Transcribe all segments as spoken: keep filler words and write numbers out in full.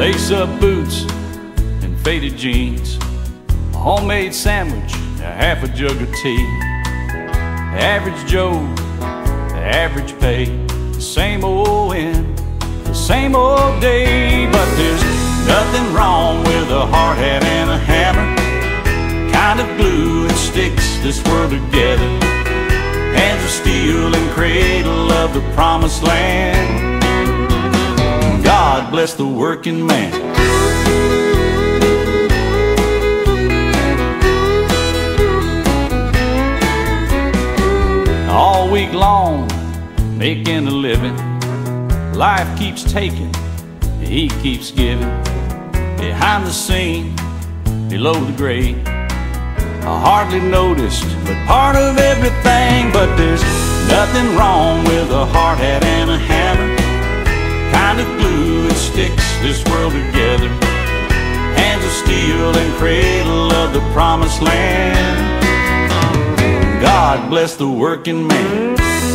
lace-up boots and faded jeans, a homemade sandwich, a half a jug of tea. The average Joe, the average pay, the same old end, the same old day. But there's nothing wrong with a hard hat and a hammer, kind of glue that sticks this world together. Hands of steel and cradle of the promised land. God bless the working man. All week long, making a living, life keeps taking, he keeps giving. Behind the scene, below the grade, I hardly noticed, but part of everything. But there's nothing wrong with a hard hat and a hammer, kind of glue that sticks this world together. Hands of steel and cradle of the promised land. God bless the working man.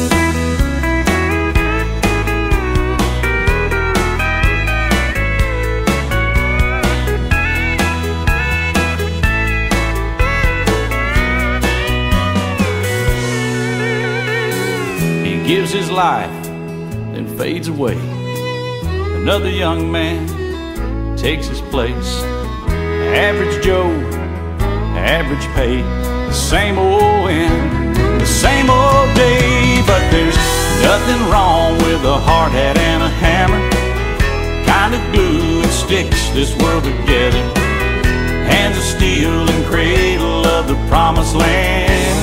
He gives his life, then fades away. Another young man takes his place. Average Joe, average pay, the same old end, the same old day. But there's nothing wrong with a hard hat and a hammer, kind of glue that sticks this world together. Hands of steel and cradle of the promised land.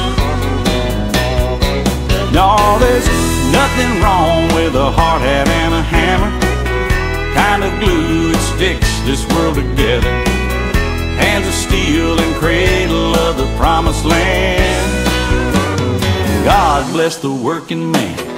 No, there's nothing wrong with a hard hat and a hammer, kind of glue that sticks this world together. Hands of steel and cradle of the promised land. God bless the working man.